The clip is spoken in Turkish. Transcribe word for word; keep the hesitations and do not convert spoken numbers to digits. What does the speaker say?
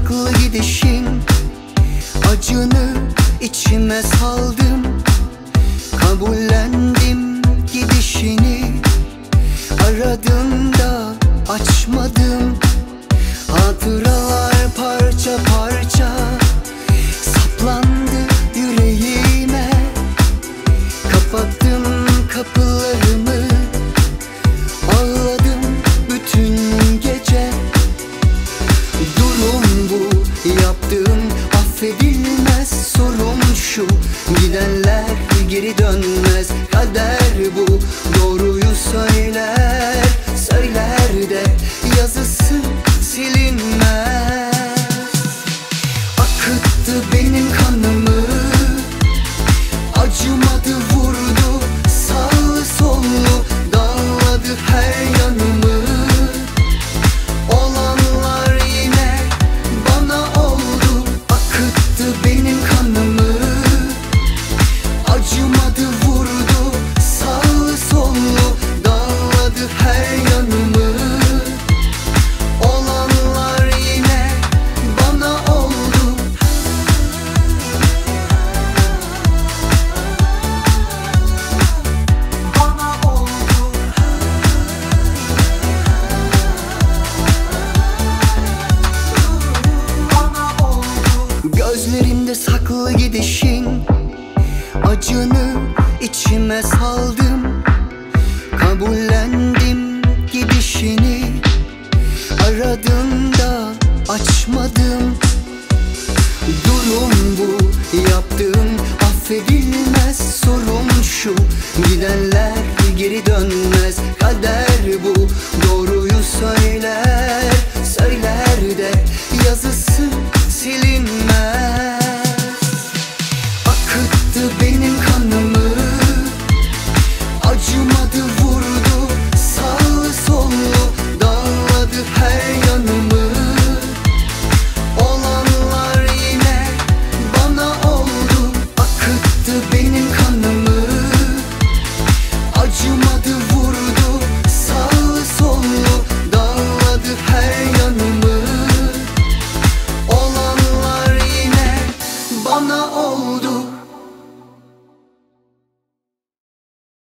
saklı gidişin, acını içime saldım. Kabullendim gidişini, aradım da açmadım. Hatıralar parça parça saplandı yüreğime. Kapattım kapılarımı, ağladım bütün gece. Durum bu, yaptığım affedilmez. Sorun şu, gidenler geri dönmez. Kader bu, doğruyu söyler, söyler de yazısı silinmez. Akıttı benim kanımı, acımadı, vurdu sağlı sollu, dağladı her yanımı. Olanlar yine bana oldu. Akıttı benim kanımı, acımadı, vurdu sağlı sollu, dağladı her yanımı. Olanlar yine bana oldu. Bana oldu. Bana oldu. Gözlerimde saklı gidişin, acını içime saldım. Kabullendim gidişini, aradım da açmadım. Durum bu, yaptığım affedilmez. Sorun şu, gidenler geri dönmez. Kader bu, doğruyu söyler, söyler de yazısı silinmez. Akıttı benim kanımı, acımadı, vurdu sağlı sollu, dağladı her yanımı. Olanlar yine bana oldu. Akıttı benim kanımı, acımadı, vurdu sağlı sollu, dağladı her yanımı. Olanlar yine bana oldu.